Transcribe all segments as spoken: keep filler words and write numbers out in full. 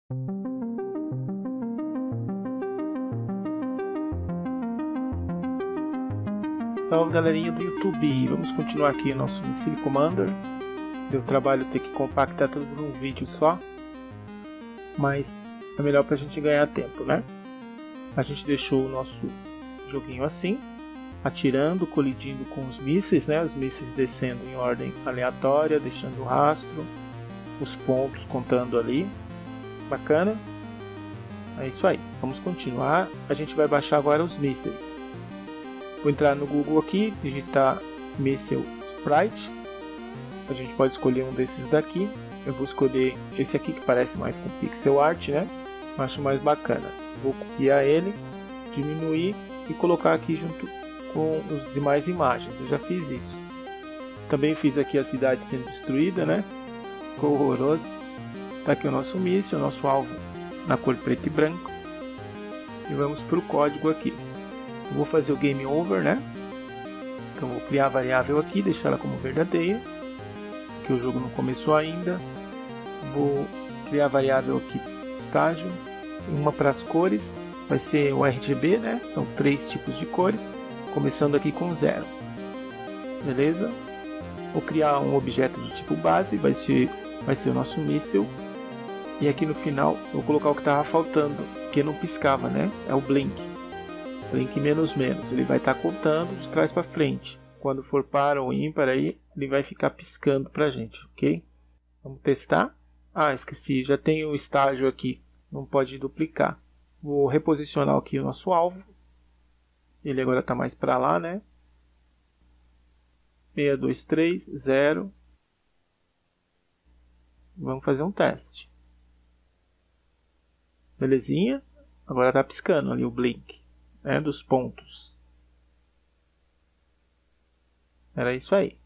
Salve galerinha do YouTube, vamos continuar aqui o nosso Missile Commander. Deu trabalho ter que compactar tudo num vídeo só, mas é melhor pra gente ganhar tempo, né? A gente deixou o nosso joguinho assim, atirando, colidindo com os mísseis, né? Os mísseis descendo em ordem aleatória, deixando o rastro, os pontos contando ali. Bacana? É isso aí, vamos continuar. A gente vai baixar agora os mísseis. Vou entrar no Google aqui, digitar Missile Sprite. A gente pode escolher um desses daqui. Eu vou escolher esse aqui que parece mais com pixel art, né? Eu acho mais bacana. Vou copiar ele, diminuir e colocar aqui junto com as demais imagens. Eu já fiz isso. Também fiz aqui a cidade sendo destruída, né? Ficou horroroso. Tá aqui o nosso míssil, o nosso alvo na cor preto e branco. E vamos para o código aqui. Eu vou fazer o game over, né? Então vou criar a variável aqui, deixar ela como verdadeira, que o jogo não começou ainda. Vou criar a variável aqui, estágio, uma para as cores, vai ser o R G B, né? São três tipos de cores, começando aqui com zero. Beleza? Vou criar um objeto de tipo base, vai ser, vai ser o nosso míssil. E aqui no final eu vou colocar o que estava faltando, que não piscava, né? É o blink. Blink menos menos, ele vai estar contando de trás para frente. Quando for par ou ímpar aí, ele vai ficar piscando pra gente, ok? Vamos testar. Ah, esqueci, já tem o estágio aqui, não pode duplicar. Vou reposicionar aqui o nosso alvo. Ele agora está mais para lá, né? seis dois três zero. Vamos fazer um teste. Belezinha? Agora está piscando ali o blink. Né, dos pontos. Era isso aí.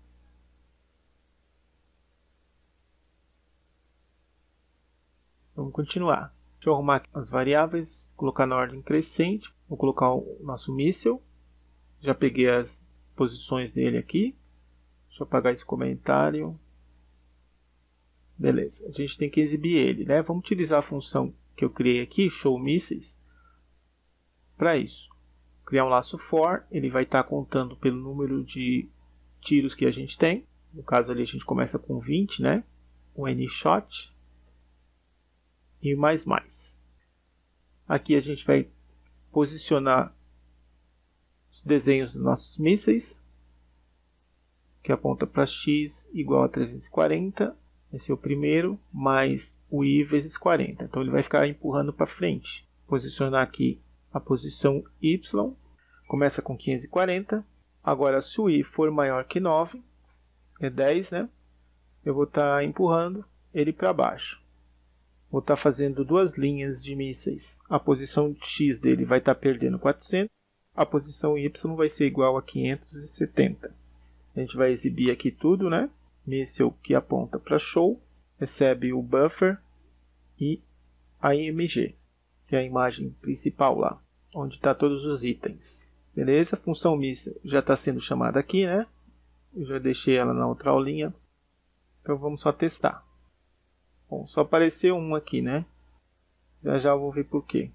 Vamos continuar. Deixa eu arrumar as variáveis, colocar na ordem crescente. Vou colocar o nosso míssil. Já peguei as posições dele aqui. Deixa eu apagar esse comentário. Beleza, a gente tem que exibir ele, né? Vamos utilizar a função que eu criei aqui, show mísseis, para isso. Criar um laço for, ele vai estar contando pelo número de tiros que a gente tem. No caso ali a gente começa com vinte, né? O N-shot. E mais mais. Aqui a gente vai posicionar os desenhos dos nossos mísseis. Que aponta para x igual a trezentos e quarenta. Esse é o primeiro, mais o i vezes quarenta. Então ele vai ficar empurrando para frente. Posicionar aqui a posição y, começa com quinhentos e quarenta. Agora, se o i for maior que nove, é dez, né? Eu vou estar tá empurrando ele para baixo. Vou estar tá fazendo duas linhas de mísseis. A posição x dele vai estar tá perdendo quatrocentos. A posição y vai ser igual a quinhentos e setenta. A gente vai exibir aqui tudo, né? Míssil que aponta para show, recebe o buffer e a I M G. Que é a imagem principal lá, onde está todos os itens. Beleza? A função míssil já está sendo chamada aqui, né? Eu já deixei ela na outra aulinha. Então vamos só testar. Bom, só apareceu um aqui, né? Já já eu vou ver por quê.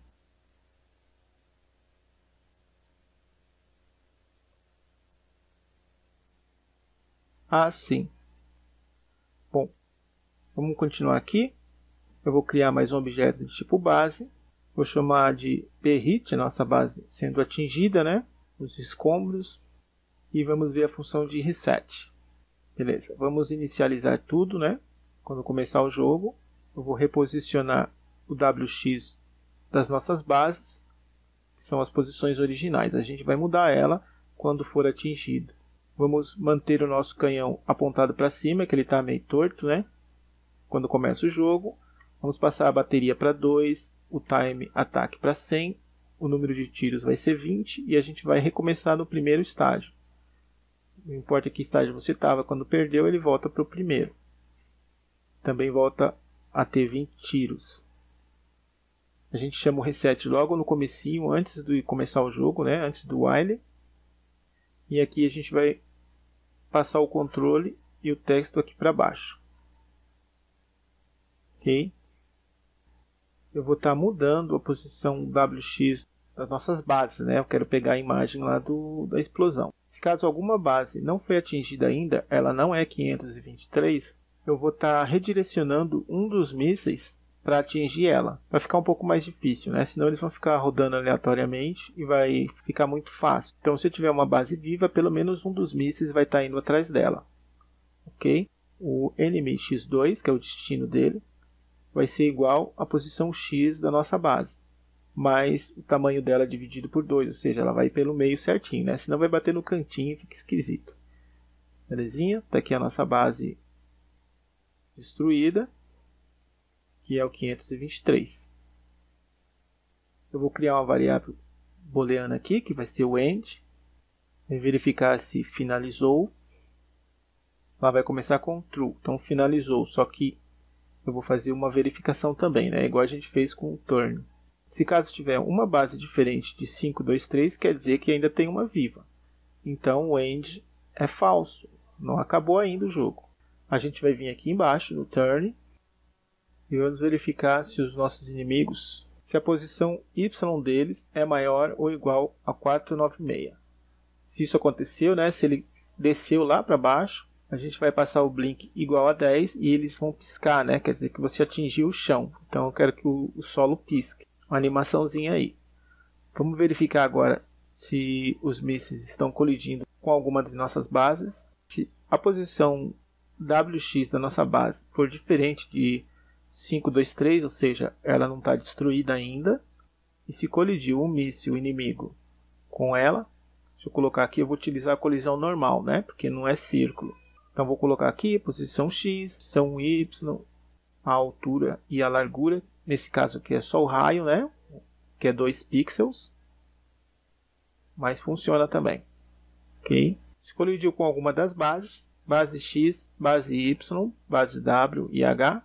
Ah, sim. Bom, vamos continuar aqui. Eu vou criar mais um objeto de tipo base. Vou chamar de phit, a nossa base sendo atingida, né? Os escombros. E vamos ver a função de reset. Beleza, vamos inicializar tudo, né? Quando começar o jogo, eu vou reposicionar o W X das nossas bases, que são as posições originais. A gente vai mudar ela quando for atingido. Vamos manter o nosso canhão apontado para cima, que ele está meio torto, né? Quando começa o jogo, vamos passar a bateria para dois. O time ataque para cem, o número de tiros vai ser vinte e a gente vai recomeçar no primeiro estágio. Não importa que estágio você estava, quando perdeu ele volta para o primeiro. Também volta a ter vinte tiros. A gente chama o reset logo no comecinho, antes de começar o jogo, né? Antes do while. E aqui a gente vai passar o controle e o texto aqui para baixo. Ok? eu vou estar mudando a posição W X das nossas bases, né? Eu quero pegar a imagem lá do, da explosão. Se caso alguma base não foi atingida ainda, ela não é quinhentos e vinte e três, eu vou estar redirecionando um dos mísseis para atingir ela. Vai ficar um pouco mais difícil, né? Senão eles vão ficar rodando aleatoriamente e vai ficar muito fácil. Então, se eu tiver uma base viva, pelo menos um dos mísseis vai estar indo atrás dela. Ok? O Enemy X dois, que é o destino dele, vai ser igual à posição X da nossa base, mas o tamanho dela é dividido por dois, ou seja, ela vai pelo meio certinho, né? Senão vai bater no cantinho e fica esquisito. Belezinha? Está aqui a nossa base destruída, que é o quinhentos e vinte e três. Eu vou criar uma variável booleana aqui, que vai ser o end, e verificar se finalizou. Ela vai começar com true, então finalizou, só que eu vou fazer uma verificação também, né? Igual a gente fez com o turn. Se caso tiver uma base diferente de cinco, dois, três, quer dizer que ainda tem uma viva. Então o end é falso, não acabou ainda o jogo. A gente vai vir aqui embaixo no turn e vamos verificar se os nossos inimigos, se a posição Y deles é maior ou igual a quatrocentos e noventa e seis. Se isso aconteceu, né? Se ele desceu lá para baixo, a gente vai passar o blink igual a dez e eles vão piscar, né? Quer dizer que você atingiu o chão. Então eu quero que o, o solo pisque. Uma animaçãozinha aí. Vamos verificar agora se os mísseis estão colidindo com alguma das nossas bases. Se a posição W X da nossa base for diferente de cinco, dois, três, ou seja, ela não está destruída ainda. E se colidiu um míssil inimigo com ela, deixa eu colocar aqui, eu vou utilizar a colisão normal, né? Porque não é círculo. Então vou colocar aqui posição X, posição Y, a altura e a largura. Nesse caso aqui é só o raio, né? Que é dois pixels. Mas funciona também. Ok? Se colidiu com alguma das bases, base X, base Y, base W e H.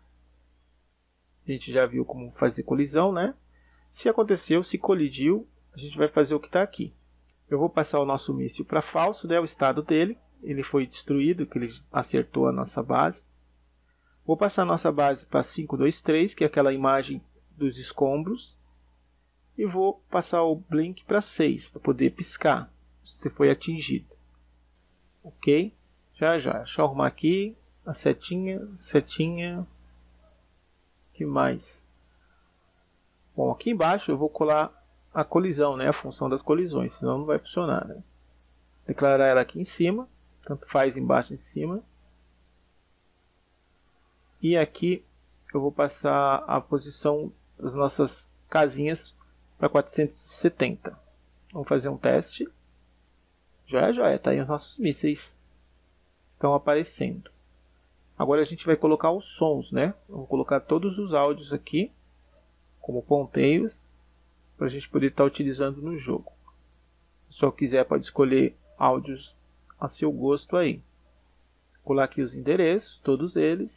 A gente já viu como fazer colisão, né? Se aconteceu, se colidiu, a gente vai fazer o que está aqui. Eu vou passar o nosso míssil para falso, né? O estado dele. Ele foi destruído, que ele acertou a nossa base. Vou passar a nossa base para cinco, dois, três, que é aquela imagem dos escombros. E vou passar o blink para seis, para poder piscar, se foi atingido. Ok? Já, já. Deixa eu arrumar aqui a setinha, setinha. O que mais? Bom, aqui embaixo eu vou colar a colisão, né? A função das colisões, senão não vai funcionar, né? Declarar ela aqui em cima. Tanto faz embaixo e em cima. E aqui eu vou passar a posição das nossas casinhas para quatrocentos e setenta. Vamos fazer um teste. Já, já, está aí os nossos mísseis. Estão aparecendo. Agora a gente vai colocar os sons, né? Vamos colocar todos os áudios aqui, como ponteiros, para a gente poder estar utilizando no jogo. Se o pessoal quiser, pode escolher áudios a seu gosto aí. Vou colar aqui os endereços, todos eles.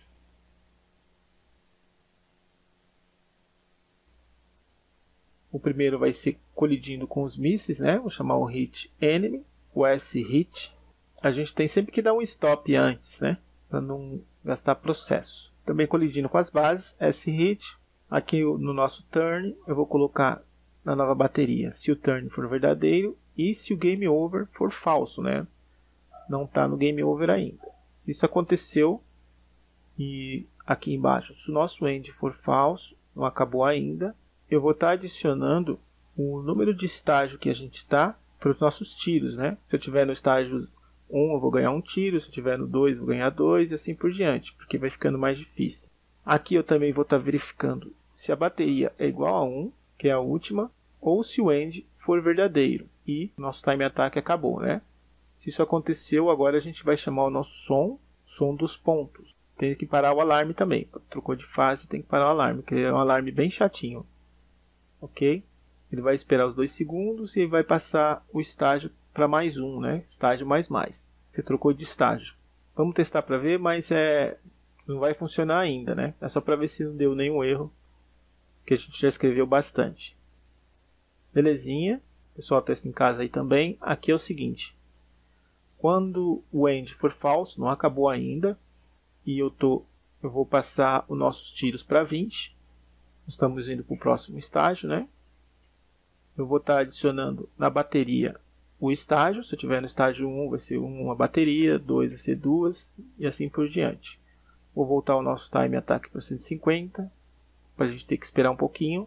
O primeiro vai ser colidindo com os mísseis, né? Vou chamar o hit enemy, o S hit. A gente tem sempre que dar um stop antes, né? Para não gastar processo. Também colidindo com as bases, S hit. Aqui no nosso turn eu vou colocar na nova bateria se o turn for verdadeiro e se o game over for falso, né? Não está no game over ainda. Se isso aconteceu e aqui embaixo, se o nosso end for falso, não acabou ainda, eu vou estar adicionando o número de estágio que a gente está para os nossos tiros, né? Se eu estiver no estágio um, eu vou ganhar um tiro, se eu estiver no dois, eu vou ganhar dois e assim por diante, porque vai ficando mais difícil. Aqui eu também vou estar verificando se a bateria é igual a um, que é a última, ou se o end for verdadeiro e nosso time attack acabou, né? Se isso aconteceu, agora a gente vai chamar o nosso som, som dos pontos. Tem que parar o alarme também. Trocou de fase, tem que parar o alarme, que é um alarme bem chatinho. Ok? Ele vai esperar os dois segundos e vai passar o estágio para mais um, né? Estágio mais mais. Você trocou de estágio. Vamos testar para ver, mas é... não vai funcionar ainda, né? É só para ver se não deu nenhum erro, que a gente já escreveu bastante. Belezinha. Pessoal, testa em casa aí também. Aqui é o seguinte. Quando o end for falso, não acabou ainda, e eu, tô, eu vou passar os nossos tiros para vinte, Estamos indo para o próximo estágio, né? Eu vou estar adicionando na bateria o estágio. Se eu tiver no estágio um, vai ser uma bateria, dois vai ser duas e assim por diante. Vou voltar o nosso time attack para cento e cinquenta, para a gente ter que esperar um pouquinho.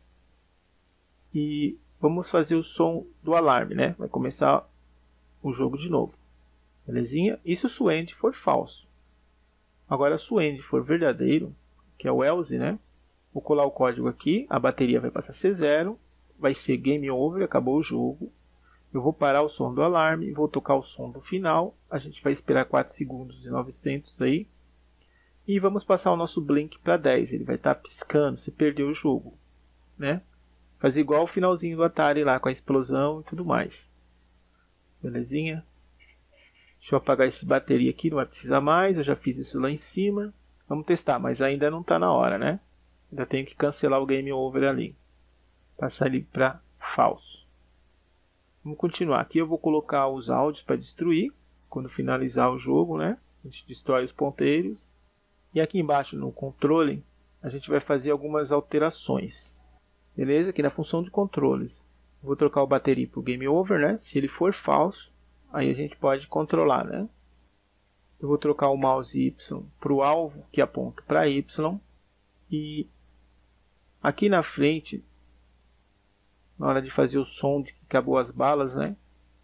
E vamos fazer o som do alarme, né? Vai começar o jogo de novo. Belezinha? E se o Swend for falso? Agora, se o Swend for verdadeiro, que é o else, né? Vou colar o código aqui, a bateria vai passar a ser zero, vai ser game over, acabou o jogo. Eu vou parar o som do alarme, vou tocar o som do final, a gente vai esperar quatro segundos e novecentos aí. E vamos passar o nosso blink para dez, ele vai estar piscando, se perdeu o jogo, né? Fazer igual o finalzinho do Atari lá, com a explosão e tudo mais. Belezinha? Deixa eu apagar essa bateria aqui, não vai precisar mais, eu já fiz isso lá em cima. Vamos testar, mas ainda não está na hora, né? Ainda tenho que cancelar o game over ali. Passar ele para falso. Vamos continuar. Aqui eu vou colocar os áudios para destruir. Quando finalizar o jogo, né? A gente destrói os ponteiros. E aqui embaixo no controle, a gente vai fazer algumas alterações. Beleza? Aqui na função de controles. Vou trocar o bateria para o game over, né? Se ele for falso, aí a gente pode controlar, né? Eu vou trocar o mouse Y para o alvo, que aponta para Y. E aqui na frente, na hora de fazer o som de que acabou as balas, né?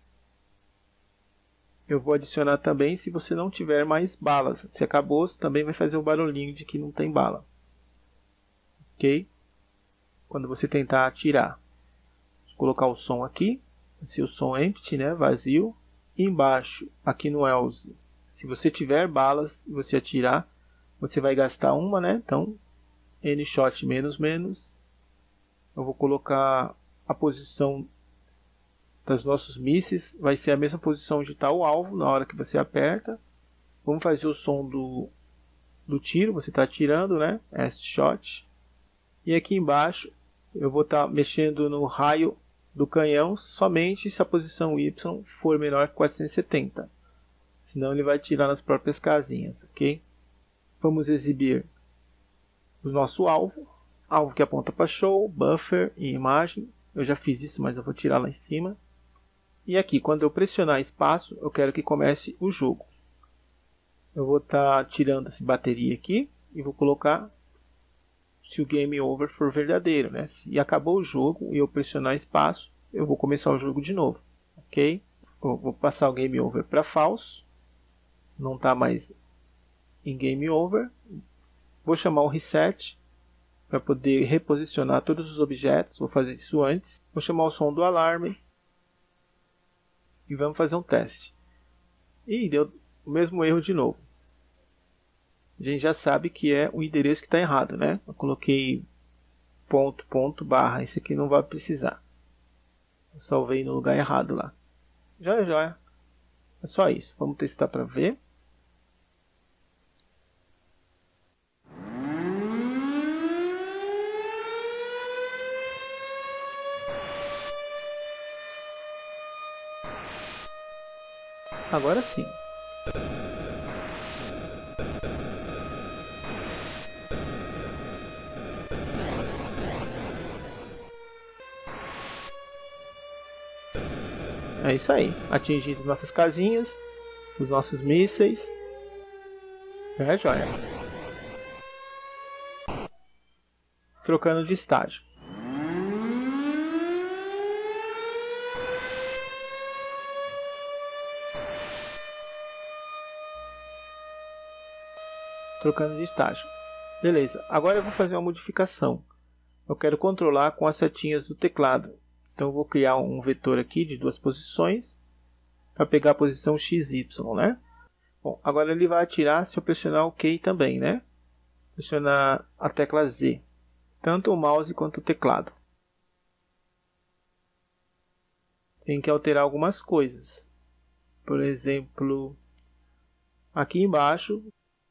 Eu vou adicionar também se você não tiver mais balas. Se acabou, também vai fazer o barulhinho de que não tem bala. Ok? Quando você tentar atirar. Vou colocar o som aqui. Se o som empty, né? Vazio. E embaixo, aqui no else, se você tiver balas e você atirar, você vai gastar uma, né? Então, nshot menos menos. Eu vou colocar a posição dos nossos mísseis. Vai ser a mesma posição onde está o alvo na hora que você aperta. Vamos fazer o som do, do tiro. Você está atirando, né? S-shot. E aqui embaixo eu vou estar tá mexendo no raio do canhão somente se a posição Y for menor que quatrocentos e setenta. Senão ele vai tirar nas próprias casinhas, ok? Vamos exibir o nosso alvo. Alvo que aponta para show, buffer e imagem. Eu já fiz isso, mas eu vou tirar lá em cima. E aqui, quando eu pressionar espaço, eu quero que comece o jogo. Eu vou estar tá tirando essa bateria aqui e vou colocar se o game over for verdadeiro, né? Se acabou o jogo e eu pressionar espaço, eu vou começar o jogo de novo, ok? Eu vou passar o game over para falso, não está mais em game over. Vou chamar o reset para poder reposicionar todos os objetos. Vou fazer isso antes. Vou chamar o som do alarme e vamos fazer um teste. E deu o mesmo erro de novo. A gente já sabe que é o endereço que está errado, né? Eu coloquei ponto, ponto, barra. Esse aqui não vai precisar. Eu salvei no lugar errado lá. Já, já. É só isso. Vamos testar para ver. Agora sim. É isso aí. Atingindo nossas casinhas, os nossos mísseis. É joia. Trocando de estágio. Trocando de estágio. Beleza. Agora eu vou fazer uma modificação. Eu quero controlar com as setinhas do teclado. Então eu vou criar um vetor aqui de duas posições para pegar a posição X Y, né? Bom, agora ele vai atirar se eu pressionar o Q também, né? Pressionar a tecla Z, tanto o mouse quanto o teclado. Tem que alterar algumas coisas. Por exemplo, aqui embaixo,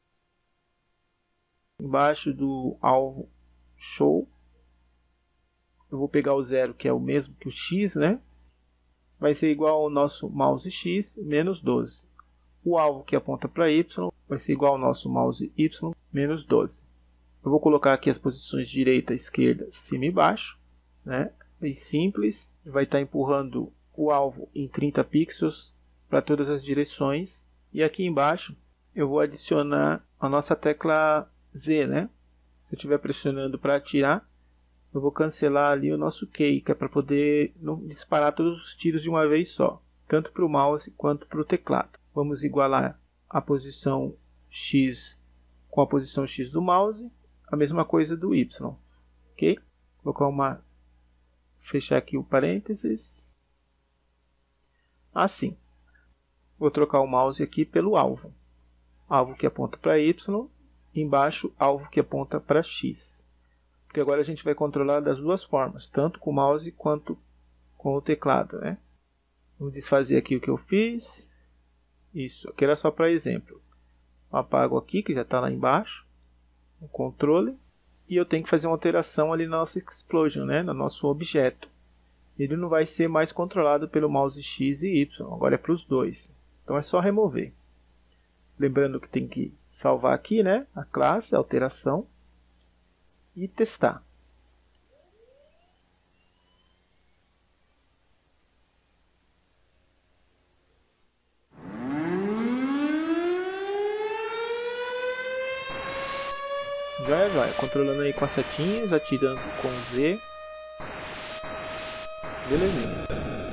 embaixo do alvo show, eu vou pegar o zero, que é o mesmo que o X, né? Vai ser igual ao nosso mouse X menos doze. O alvo que aponta para Y vai ser igual ao nosso mouse Y menos doze. Eu vou colocar aqui as posições direita, esquerda, cima e baixo, né? Bem simples. Vai estar empurrando o alvo em trinta pixels para todas as direções. E aqui embaixo eu vou adicionar a nossa tecla Z, né? Se eu estiver pressionando para atirar, eu vou cancelar ali o nosso key, que é para poder não disparar todos os tiros de uma vez só, tanto para o mouse quanto para o teclado. Vamos igualar a posição X com a posição X do mouse, a mesma coisa do Y, ok? Vou colocar uma, fechar aqui o parênteses, assim. Vou trocar o mouse aqui pelo alvo, alvo que aponta para Y, embaixo alvo que aponta para X. Porque agora a gente vai controlar das duas formas, tanto com o mouse quanto com o teclado, né? Vou desfazer aqui o que eu fiz. Isso, aqui era só para exemplo. Eu apago aqui, que já está lá embaixo, o controle. E eu tenho que fazer uma alteração ali na nossa explosion, né? No nosso objeto. Ele não vai ser mais controlado pelo mouse X e Y, agora é para os dois. Então é só remover. Lembrando que tem que salvar aqui, né? A classe, a alteração. E testar. Joia, joia. Controlando aí com as setinhas, atirando com Z. Belezinha.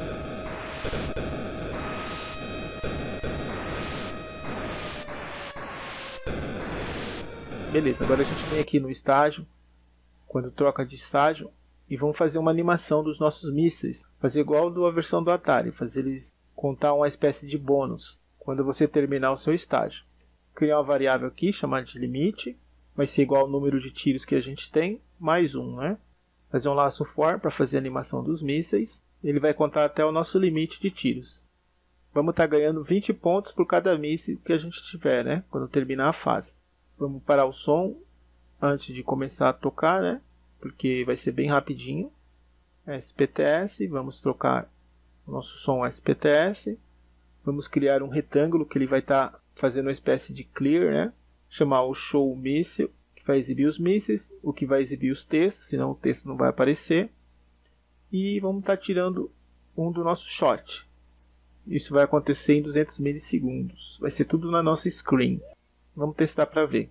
Beleza, agora a gente vem aqui no estágio, quando troca de estágio, e vamos fazer uma animação dos nossos mísseis. Fazer igual da versão do Atari, fazer eles contar uma espécie de bônus quando você terminar o seu estágio. Criar uma variável aqui chamada de limite, vai ser igual ao número de tiros que a gente tem, mais um, né? Fazer um laço for para fazer a animação dos mísseis. Ele vai contar até o nosso limite de tiros. Vamos estar ganhando vinte pontos por cada míssil que a gente tiver, né? Quando terminar a fase. Vamos parar o som antes de começar a tocar, né? Porque vai ser bem rapidinho. S P T S, vamos trocar o nosso som S P T S. Vamos criar um retângulo que ele vai estar tá fazendo uma espécie de clear, né? Chamar o show míssil, que vai exibir os mísseis, o que vai exibir os textos, senão o texto não vai aparecer. E vamos estar tá tirando um do nosso shot. Isso vai acontecer em duzentos milissegundos. Vai ser tudo na nossa screen. Vamos testar para ver.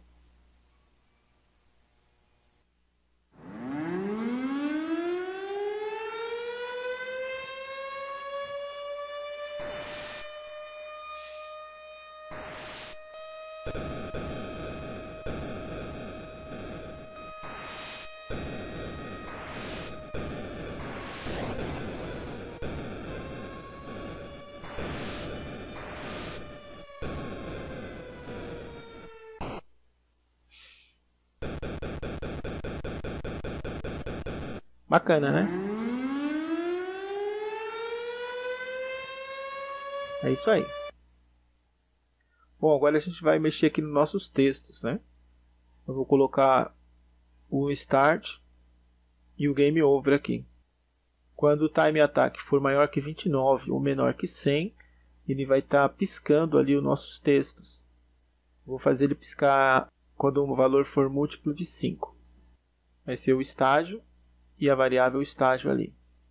Bacana, né? É isso aí. Bom, agora a gente vai mexer aqui nos nossos textos, né? Eu vou colocar o Start e o Game Over aqui. Quando o Time Attack for maior que vinte e nove ou menor que cem, ele vai estar tá piscando ali os nossos textos. Vou fazer ele piscar quando o valor for múltiplo de cinco. Vai ser o estágio e a variável estágio ali.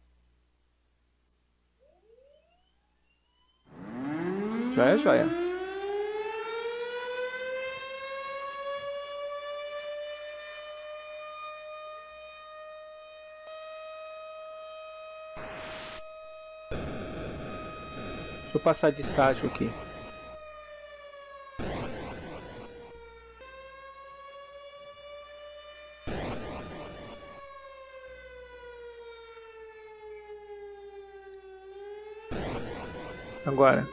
Joia, joia. Deixa eu passar de estágio aqui. Agora.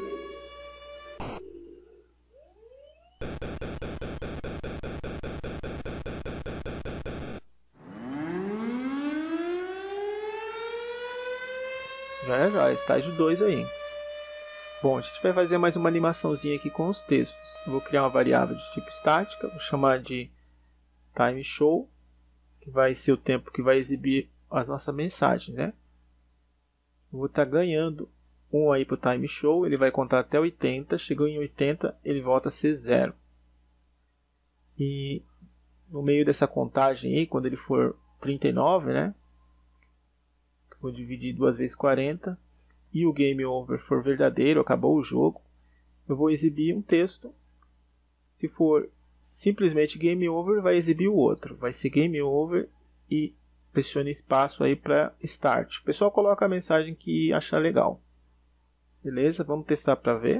Já já, estágio dois aí. Bom, a gente vai fazer mais uma animaçãozinha aqui com os textos. Eu vou criar uma variável de tipo estática, vou chamar de time show, que vai ser o tempo que vai exibir as nossas mensagens, né? Eu vou estar ganhando um aí para o time show, ele vai contar até oitenta, chegou em oitenta, ele volta a ser zero. E no meio dessa contagem aí, quando ele for trinta e nove, né? Vou dividir duas vezes quarenta, e o game over for verdadeiro, acabou o jogo, eu vou exibir um texto. Se for simplesmente game over, vai exibir o outro, vai ser game over e pressione espaço aí para start. O pessoal coloca a mensagem que achar legal. Beleza? Vamos testar para ver.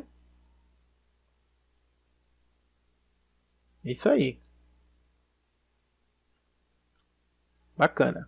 Isso aí. Bacana.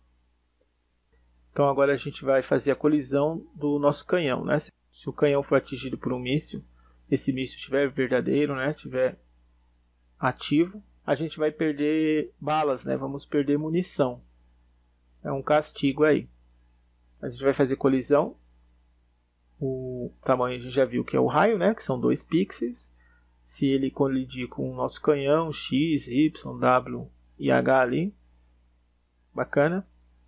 Então agora a gente vai fazer a colisão do nosso canhão, né? Se o canhão for atingido por um míssil, esse míssil estiver verdadeiro, né? Estiver ativo, a gente vai perder balas, né? Vamos perder munição. É um castigo aí. A gente vai fazer colisão. O tamanho a gente já viu que é o raio, né? Que são dois pixels. Se ele colidir com o nosso canhão, X, Y, W e H ali. Bacana.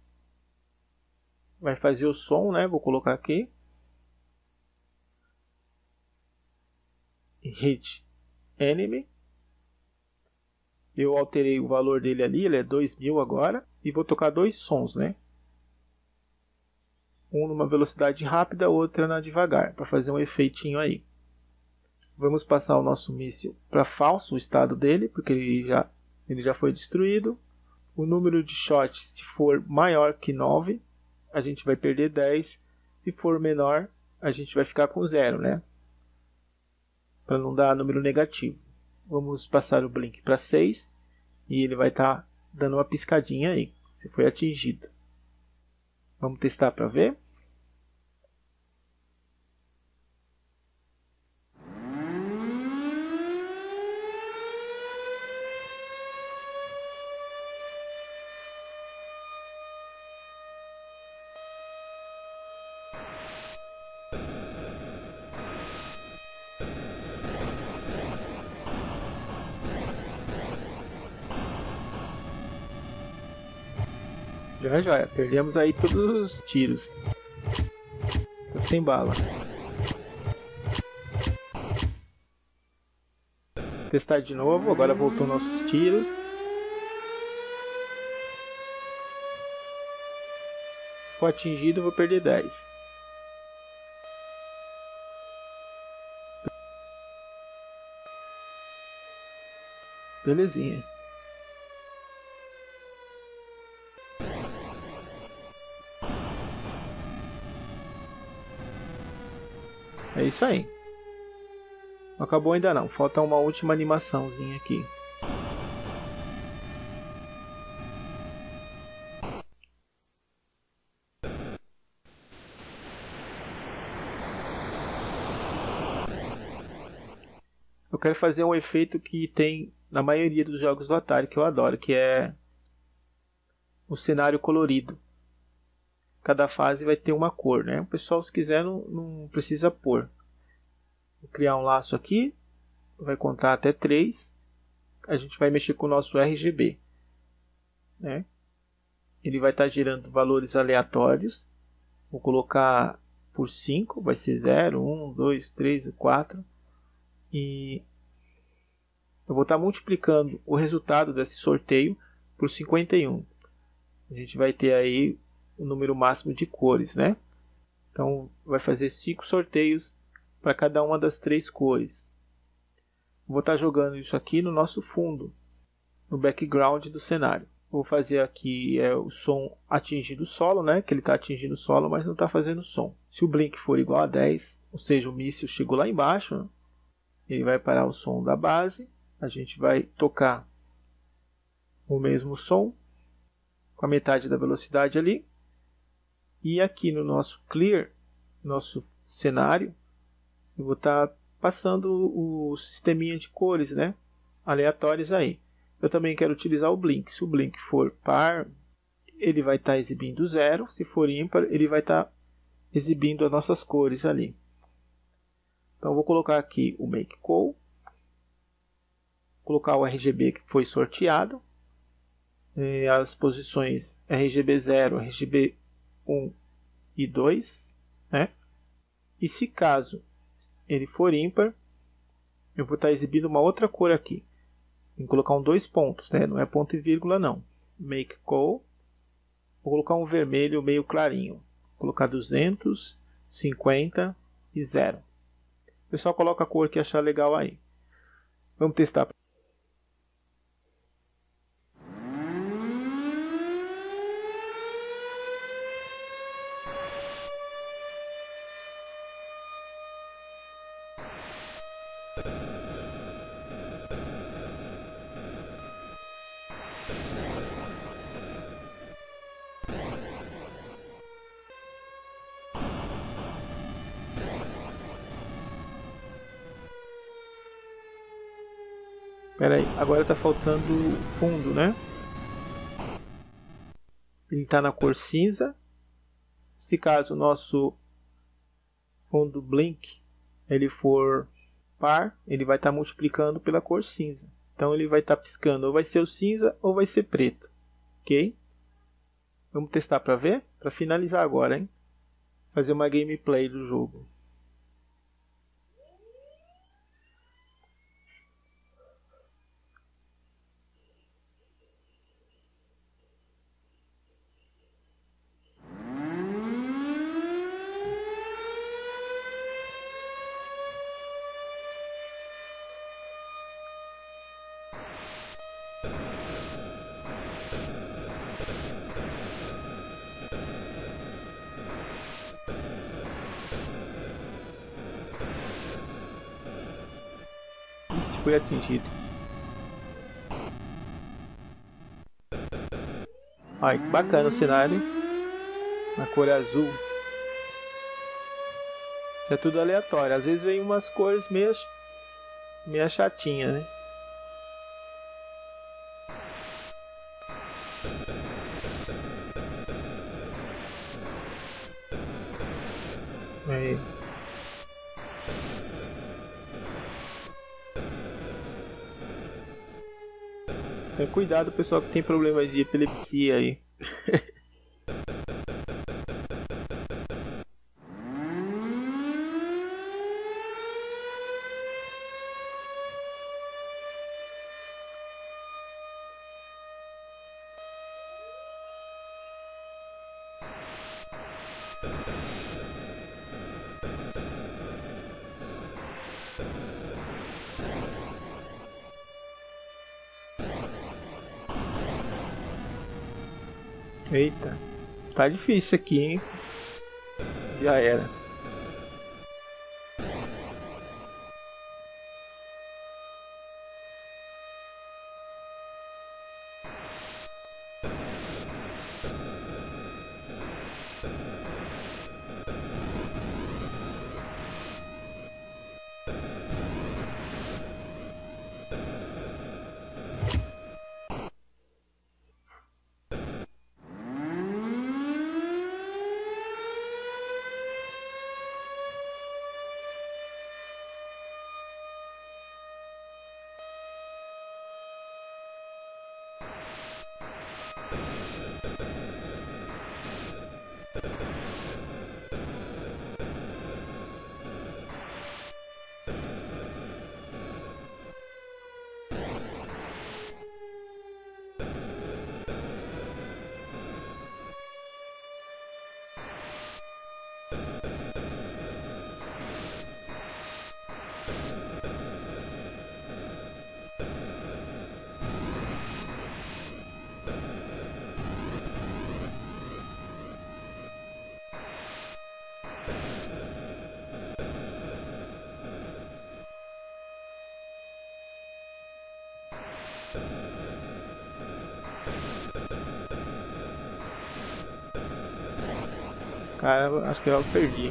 Vai fazer o som, né? Vou colocar aqui. Hit enemy. Eu alterei o valor dele ali, ele é dois mil agora. E vou tocar dois sons, né? Um numa velocidade rápida, outra na devagar, para fazer um efeitinho aí. Vamos passar o nosso míssil para falso, o estado dele, porque ele já, ele já foi destruído. O número de shots, se for maior que nove, a gente vai perder dez. Se for menor, a gente vai ficar com zero, né? Para não dar número negativo. Vamos passar o blink para seis. E ele vai estar tá dando uma piscadinha aí, se foi atingido. Vamos testar para ver. Já já, perdemos aí todos os tiros. Tô sem bala. Testar de novo, agora voltou nossos tiros. Se for atingido, eu vou perder dez. Belezinha. É isso aí. Não acabou ainda não. Falta uma última animaçãozinha aqui. Eu quero fazer um efeito que tem na maioria dos jogos do Atari, que eu adoro, que é o cenário colorido. Cada fase vai ter uma cor, né? O pessoal, se quiser, não, não precisa pôr. Vou criar um laço aqui, vai contar até três. A gente vai mexer com o nosso R G B, né? Ele vai estar gerando valores aleatórios. Vou colocar por cinco, vai ser zero, um, dois, três, quatro. E eu vou estar multiplicando o resultado desse sorteio por cinquenta e um. A gente vai ter aí o número máximo de cores, né? Então vai fazer cinco sorteios para cada uma das três cores. Vou estar jogando isso aqui no nosso fundo, no background do cenário. Vou fazer aqui é, o som atingindo o solo, né? Que ele está atingindo o solo, mas não está fazendo som. Se o blink for igual a dez, ou seja, o míssil chegou lá embaixo, né? Ele vai parar o som da base. A gente vai tocar o mesmo som com a metade da velocidade ali. E aqui no nosso clear, nosso cenário, eu vou estar tá passando o sisteminha de cores, né, aleatórios aí. Eu também quero utilizar o blink. Se o blink for par, ele vai estar tá exibindo zero. Se for ímpar, ele vai estar tá exibindo as nossas cores ali. Então eu vou colocar aqui o make call, colocar o R G B que foi sorteado, as posições R G B zero, R G B um e dois, né? E se caso ele for ímpar, eu vou estar exibindo uma outra cor aqui. Tem que colocar um dois pontos, né? Não é ponto e vírgula não. Make call. Vou colocar um vermelho meio clarinho. Vou colocar duzentos, cinquenta e zero. O pessoal coloca a cor que achar legal aí. Vamos testar. Espera aí, agora está faltando fundo, né? Ele está na cor cinza. Se caso o nosso fundo blink ele for par, ele vai estar tá multiplicando pela cor cinza. Então ele vai estar tá piscando, ou vai ser o cinza ou vai ser preto, ok? Vamos testar para ver? Para finalizar agora, hein? Fazer uma gameplay do jogo. Foi atingido. Olha que bacana o cenário na cor azul. É tudo aleatório. Às vezes vem umas cores meio, meio chatinha, né? Aí. Tem cuidado, pessoal, que tem problemas de epilepsia aí. Eita, tá difícil aqui, hein? Já era. Cara, acho que eu perdi.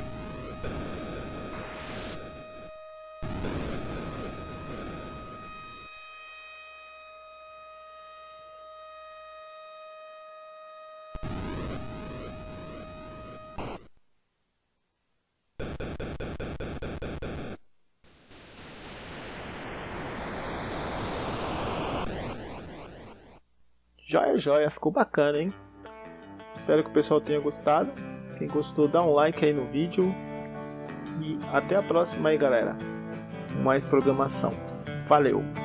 Joia, joia, ficou bacana, hein? Espero que o pessoal tenha gostado. Quem gostou, dá um like aí no vídeo. E até a próxima aí, galera. Mais programação. Valeu!